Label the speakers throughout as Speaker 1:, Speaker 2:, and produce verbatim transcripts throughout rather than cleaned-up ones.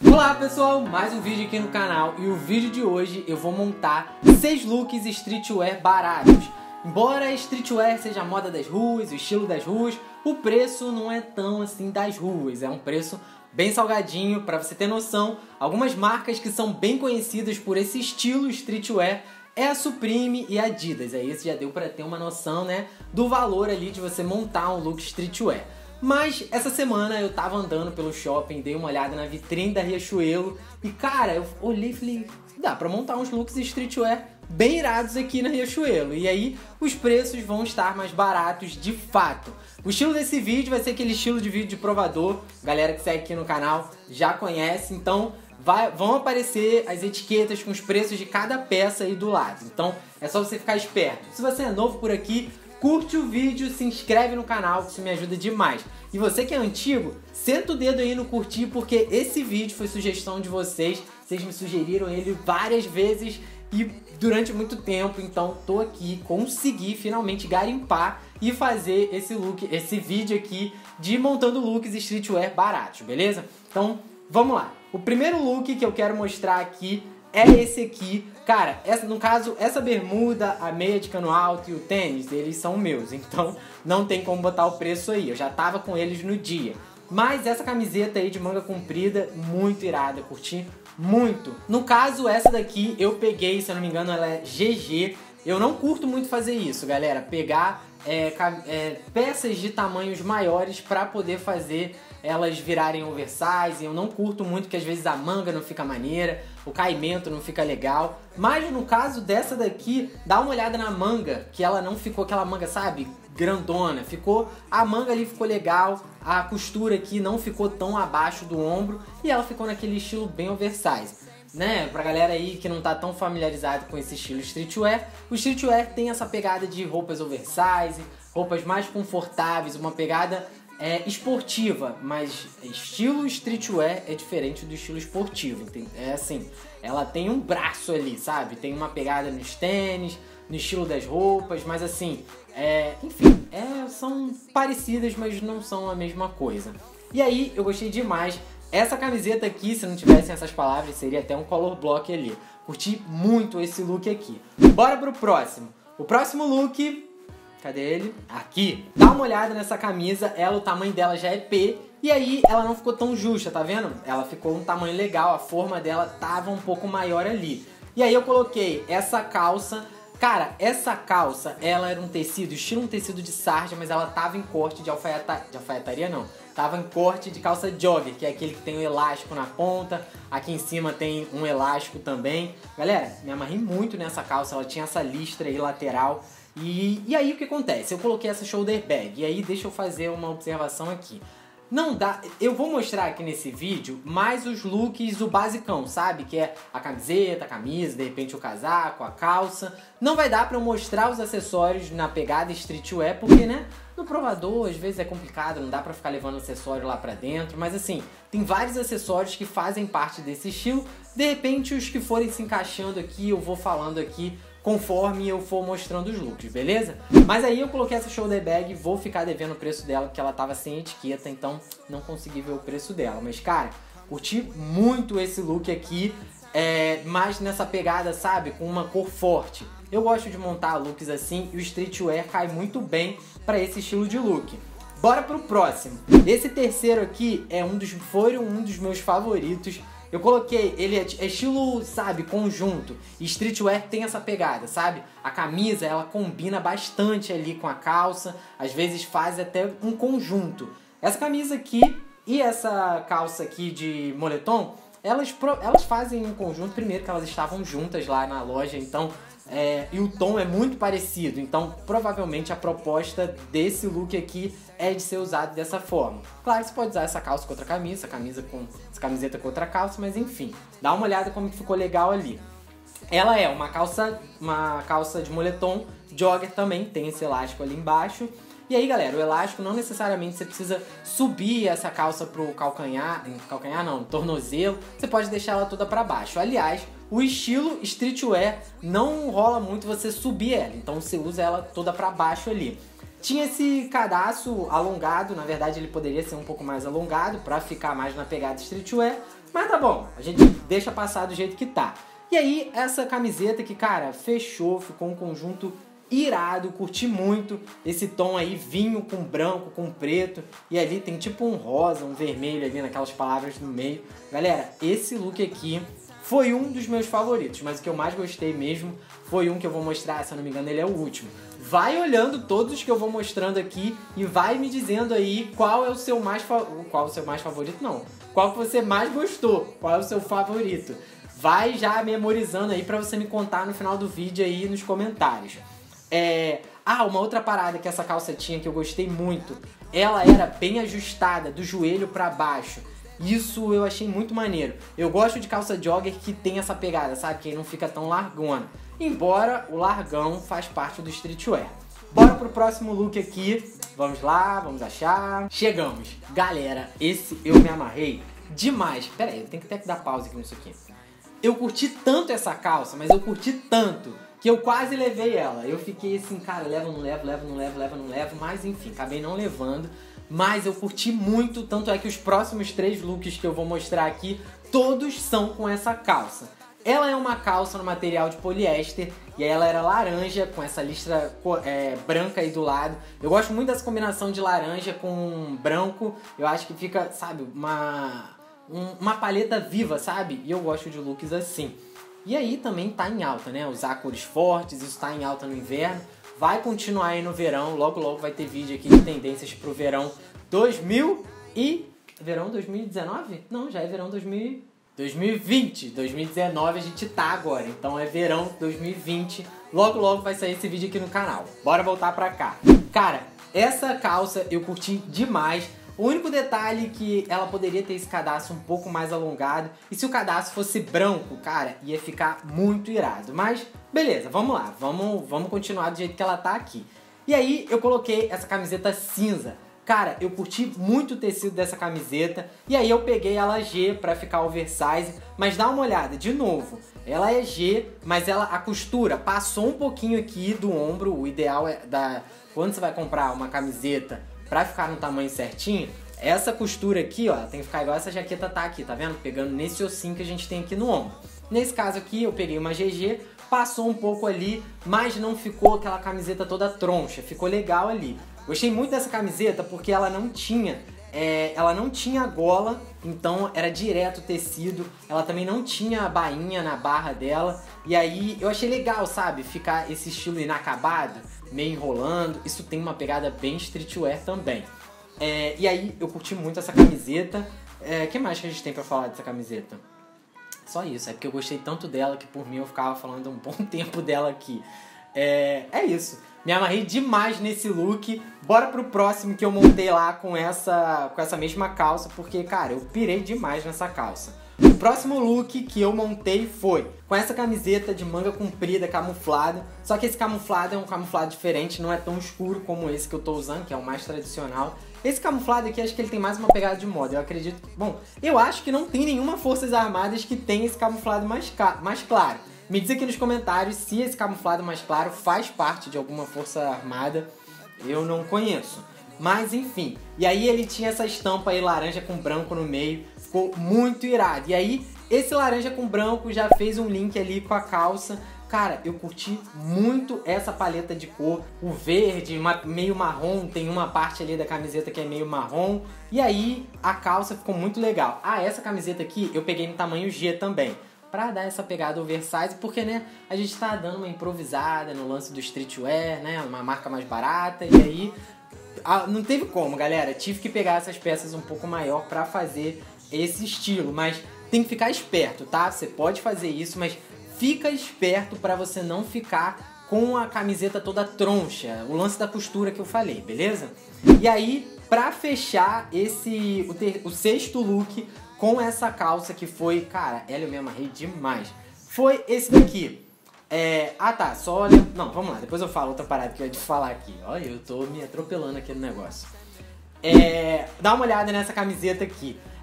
Speaker 1: Olá pessoal, mais um vídeo aqui no canal e o vídeo de hoje eu vou montar seis looks streetwear baratos. Embora streetwear seja a moda das ruas, o estilo das ruas, o preço não é tão assim das ruas, é um preço bem salgadinho. Para você ter noção, algumas marcas que são bem conhecidas por esse estilo streetwear é a Supreme e a Adidas. Aí isso já deu para ter uma noção, né, do valor ali de você montar um look streetwear. Mas essa semana eu tava andando pelo shopping, dei uma olhada na vitrine da Riachuelo e cara, eu olhei e falei, dá pra montar uns looks streetwear bem irados aqui na Riachuelo. E aí os preços vão estar mais baratos de fato. O estilo desse vídeo vai ser aquele estilo de vídeo de provador, galera que segue aqui no canal já conhece, então vai, vão aparecer as etiquetas com os preços de cada peça aí do lado. Então é só você ficar esperto. Se você é novo por aqui, curte o vídeo, se inscreve no canal, que isso me ajuda demais. E você que é antigo, senta o dedo aí no curtir, porque esse vídeo foi sugestão de vocês. Vocês me sugeriram ele várias vezes e durante muito tempo. Então tô aqui, consegui finalmente garimpar e fazer esse look, esse vídeo aqui de montando looks streetwear baratos, beleza? Então vamos lá. O primeiro look que eu quero mostrar aqui é esse aqui. Cara, essa, no caso, essa bermuda, a meia de cano alto e o tênis, eles são meus. Então não tem como botar o preço aí. Eu já tava com eles no dia. Mas essa camiseta aí de manga comprida, muito irada, curti muito. No caso, essa daqui eu peguei, se eu não me engano, ela é G G. Eu não curto muito fazer isso, galera. Pegar é, é, peças de tamanhos maiores pra poder fazer elas virarem oversize. Eu não curto muito que às vezes a manga não fica maneira, o caimento não fica legal. Mas no caso dessa daqui, dá uma olhada na manga, que ela não ficou aquela manga, sabe, grandona. Ficou, a manga ali ficou legal, a costura aqui não ficou tão abaixo do ombro e ela ficou naquele estilo bem oversize. Né, pra galera aí que não tá tão familiarizado com esse estilo streetwear, o streetwear tem essa pegada de roupas oversize, roupas mais confortáveis, uma pegada é, esportiva, mas estilo streetwear é diferente do estilo esportivo, entende? É assim, ela tem um braço ali, sabe? Tem uma pegada nos tênis, no estilo das roupas, mas assim, é, enfim, é, são parecidas, mas não são a mesma coisa. E aí, eu gostei demais. Essa camiseta aqui, se não tivessem essas palavras, seria até um color block ali. Curti muito esse look aqui. Bora pro próximo. O próximo look, cadê ele? Aqui. Dá uma olhada nessa camisa, ela, o tamanho dela já é P. E aí ela não ficou tão justa, tá vendo? Ela ficou um tamanho legal, a forma dela tava um pouco maior ali. E aí eu coloquei essa calça. Cara, essa calça, ela era um tecido, estilo um tecido de sarja, mas ela tava em corte de alfaiataria, de alfaiataria não. Tava em corte de calça jogger, que é aquele que tem um elástico na ponta. Aqui em cima tem um elástico também. Galera, me amarrei muito nessa calça, ela tinha essa listra aí lateral. E, e aí o que acontece? Eu coloquei essa shoulder bag, e aí deixa eu fazer uma observação aqui. Não dá, eu vou mostrar aqui nesse vídeo mais os looks do basicão, sabe? Que é a camiseta, a camisa, de repente o casaco, a calça. Não vai dar pra eu mostrar os acessórios na pegada streetwear, porque, né, no provador às vezes é complicado, não dá pra ficar levando acessório lá pra dentro. Mas assim, tem vários acessórios que fazem parte desse estilo. De repente os que forem se encaixando aqui, eu vou falando aqui conforme eu for mostrando os looks, beleza? Mas aí eu coloquei essa shoulder bag, vou ficar devendo o preço dela, porque ela tava sem etiqueta, então não consegui ver o preço dela. Mas cara, curti muito esse look aqui, é, mais nessa pegada, sabe, com uma cor forte. Eu gosto de montar looks assim e o streetwear cai muito bem pra esse estilo de look. Bora pro próximo. Esse terceiro aqui é um dos, foi um dos meus favoritos. Eu coloquei, ele é estilo, sabe, conjunto. E streetwear tem essa pegada, sabe? A camisa, ela combina bastante ali com a calça. Às vezes faz até um conjunto. Essa camisa aqui e essa calça aqui de moletom, elas, elas fazem um conjunto. Primeiro que elas estavam juntas lá na loja, então... É, e o tom é muito parecido, então provavelmente a proposta desse look aqui é de ser usado dessa forma. Claro que você pode usar essa calça com outra camisa, essa, camisa com, essa camiseta com outra calça, mas enfim, dá uma olhada como que ficou legal ali. Ela é uma calça, uma calça de moletom, jogger também, tem esse elástico ali embaixo. E aí, galera, o elástico não necessariamente você precisa subir essa calça pro calcanhar, calcanhar não, tornozelo, você pode deixar ela toda pra baixo. Aliás, o estilo streetwear não rola muito você subir ela, então você usa ela toda pra baixo ali. tinha esse cadastro alongado, na verdade ele poderia ser um pouco mais alongado pra ficar mais na pegada streetwear, mas tá bom, a gente deixa passar do jeito que tá. E aí, essa camiseta que, cara, fechou, ficou um conjunto irado, curti muito esse tom aí, vinho com branco, com preto, e ali tem tipo um rosa, um vermelho ali naquelas palavras no meio. Galera, esse look aqui foi um dos meus favoritos, mas o que eu mais gostei mesmo foi um que eu vou mostrar, se eu não me engano ele é o último. Vai olhando todos que eu vou mostrando aqui e vai me dizendo aí qual é o seu mais favorito, qual é o seu mais favorito não, qual que você mais gostou, qual é o seu favorito. Vai já memorizando aí pra você me contar no final do vídeo aí nos comentários. É... Ah, uma outra parada que essa calça tinha que eu gostei muito. Ela era bem ajustada, do joelho pra baixo. Isso eu achei muito maneiro. Eu gosto de calça jogger que tem essa pegada, sabe? Que não fica tão largona. Embora o largão faz parte do streetwear. Bora pro próximo look aqui. Vamos lá, vamos achar. Chegamos. Galera, esse eu me amarrei demais. Pera aí, eu tenho que até que dar pausa aqui nisso aqui. Eu curti tanto essa calça, mas eu curti tanto que eu quase levei ela. Eu fiquei assim, cara, levo, não levo, levo, não levo, levo, não levo. Mas enfim, acabei não levando. Mas eu curti muito, tanto é que os próximos três looks que eu vou mostrar aqui, todos são com essa calça. Ela é uma calça no material de poliéster e aí ela era laranja com essa listra é, branca aí do lado. Eu gosto muito dessa combinação de laranja com branco. Eu acho que fica, sabe, uma... uma paleta viva, sabe? E eu gosto de looks assim. E aí também tá em alta, né? Usar cores fortes, isso tá em alta no inverno. Vai continuar aí no verão. Logo, logo vai ter vídeo aqui de tendências pro verão dois mil e... Verão dois mil e dezenove? Não, já é verão dois mil... dois mil e vinte. dois mil e dezenove a gente tá agora. Então é verão dois mil e vinte. Logo, logo vai sair esse vídeo aqui no canal. Bora voltar pra cá. Cara, essa calça eu curti demais. O único detalhe é que ela poderia ter esse cadastro um pouco mais alongado. E se o cadastro fosse branco, cara, ia ficar muito irado. Mas, beleza, vamos lá. Vamos, vamos continuar do jeito que ela tá aqui. E aí, eu coloquei essa camiseta cinza. Cara, eu curti muito o tecido dessa camiseta. E aí eu peguei ela G pra ficar oversize. Mas dá uma olhada, de novo. Ela é G, mas ela, a costura passou um pouquinho aqui do ombro. O ideal é da... Quando você vai comprar uma camiseta pra ficar no tamanho certinho, essa costura aqui, ó, tem que ficar igual essa jaqueta tá aqui, tá vendo? Pegando nesse ossinho que a gente tem aqui no ombro. Nesse caso aqui, eu peguei uma G G, passou um pouco ali, mas não ficou aquela camiseta toda troncha, ficou legal ali. Gostei muito dessa camiseta porque ela não tinha, é, ela não tinha gola, então era direto tecido, ela também não tinha bainha na barra dela, e aí eu achei legal, sabe? Ficar esse estilo inacabado, meio enrolando, isso tem uma pegada bem streetwear também. É, e aí eu curti muito essa camiseta. O é, que mais que a gente tem pra falar dessa camiseta? Só isso, é porque eu gostei tanto dela que por mim eu ficava falando um bom tempo dela aqui. É, é isso, me amarrei demais nesse look. Bora pro próximo que eu montei lá com essa, com essa mesma calça, porque, cara, eu pirei demais nessa calça. O próximo look que eu montei foi com essa camiseta de manga comprida, camuflada. Só que esse camuflado é um camuflado diferente, não é tão escuro como esse que eu tô usando, que é o mais tradicional. Esse camuflado aqui, acho que ele tem mais uma pegada de moda, eu acredito... Bom, eu acho que não tem nenhuma Forças Armadas que tenha esse camuflado mais, mais claro. Me diz aqui nos comentários se esse camuflado mais claro faz parte de alguma Força Armada. Eu não conheço. Mas enfim, e aí ele tinha essa estampa aí laranja com branco no meio, ficou muito irado. E aí esse laranja com branco já fez um link ali com a calça. Cara, eu curti muito essa paleta de cor, o verde, meio marrom, tem uma parte ali da camiseta que é meio marrom. E aí a calça ficou muito legal. Ah, essa camiseta aqui eu peguei no tamanho G também, pra dar essa pegada oversize, porque, né, a gente tá dando uma improvisada no lance do streetwear, né, uma marca mais barata, e aí... Ah, não teve como, galera. Tive que pegar essas peças um pouco maior pra fazer esse estilo. Mas tem que ficar esperto, tá? Você pode fazer isso, mas fica esperto pra você não ficar com a camiseta toda troncha. O lance da costura que eu falei, beleza? E aí, pra fechar esse o, ter, o sexto look com essa calça que foi... Cara, ela eu me amarrei demais. Foi esse daqui. É, ah tá, só olha... Não, vamos lá, depois eu falo outra parada que eu ia te falar aqui. Olha, eu tô me atropelando aqui no negócio. É, dá uma olhada nessa camiseta aqui.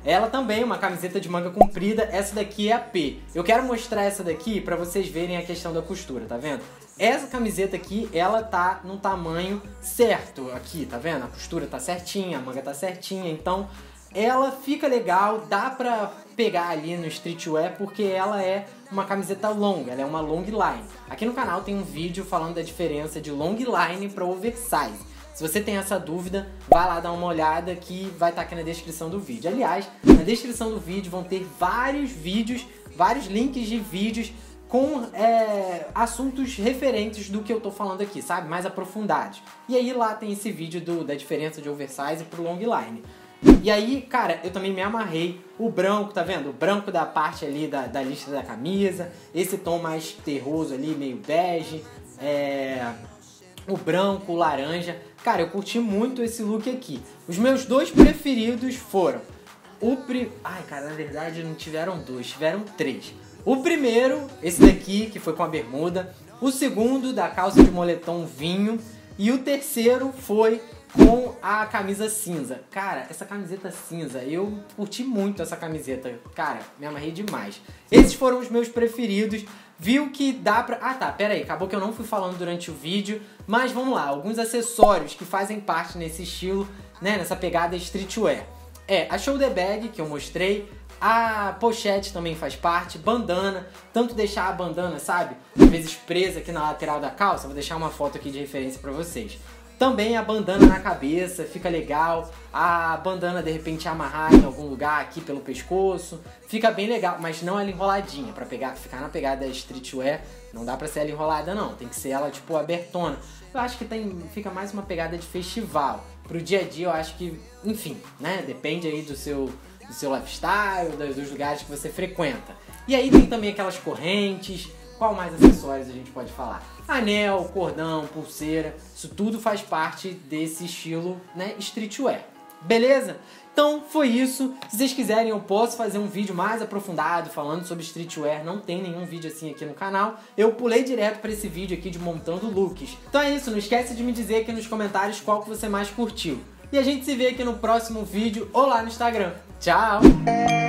Speaker 1: Ela também é uma camiseta de manga comprida, essa daqui é a P. Eu quero mostrar essa daqui pra vocês verem a questão da costura, tá vendo? Essa camiseta aqui, ela tá no tamanho certo aqui, tá vendo? A costura tá certinha, a manga tá certinha, então ela fica legal, dá pra pegar ali no streetwear porque ela é uma camiseta longa, ela é uma long line. Aqui no canal tem um vídeo falando da diferença de long line para oversize. Se você tem essa dúvida, vai lá dar uma olhada que vai estar aqui na descrição do vídeo. Aliás, na descrição do vídeo vão ter vários vídeos, vários links de vídeos com é, assuntos referentes do que eu tô falando aqui, sabe? Mais aprofundados. E aí lá tem esse vídeo do, da diferença de oversize pro long line. E aí, cara, eu também me amarrei. O branco, tá vendo? O branco da parte ali da, da lista da camisa. Esse tom mais terroso ali, meio bege. É... O branco, o laranja. Cara, eu curti muito esse look aqui. Os meus dois preferidos foram o... Pri... Ai, cara, na verdade não tiveram dois, tiveram três. O primeiro, esse daqui, que foi com a bermuda. O segundo, da calça de moletom vinho. E o terceiro foi com a camisa cinza. Cara, essa camiseta cinza, eu curti muito essa camiseta. Cara, me amarrei demais. Esses foram os meus preferidos. Viu que dá pra... Ah, tá, pera aí. Acabou que eu não fui falando durante o vídeo. Mas vamos lá. Alguns acessórios que fazem parte nesse estilo, né? Nessa pegada streetwear. É, a shoulder bag, que eu mostrei. A pochete também faz parte. Bandana. Tanto deixar a bandana, sabe? Às vezes presa aqui na lateral da calça. Vou deixar uma foto aqui de referência pra vocês. Também a bandana na cabeça, fica legal. A bandana, de repente, amarrar em algum lugar aqui pelo pescoço. Fica bem legal, mas não ela enroladinha. Pra pegar, ficar na pegada streetwear, não dá pra ser ela enrolada, não. Tem que ser ela, tipo, abertona. Eu acho que tem, fica mais uma pegada de festival. Pro dia a dia, eu acho que, enfim, né? Depende aí do seu, do seu lifestyle, dos lugares que você frequenta. E aí tem também aquelas correntes. Qual mais acessórios a gente pode falar? Anel, cordão, pulseira, isso tudo faz parte desse estilo, né, streetwear. Beleza? Então foi isso. Se vocês quiserem eu posso fazer um vídeo mais aprofundado falando sobre streetwear. Não tem nenhum vídeo assim aqui no canal. Eu pulei direto para esse vídeo aqui de montando looks. Então é isso, não esquece de me dizer aqui nos comentários qual que você mais curtiu. E a gente se vê aqui no próximo vídeo ou lá no Instagram. Tchau!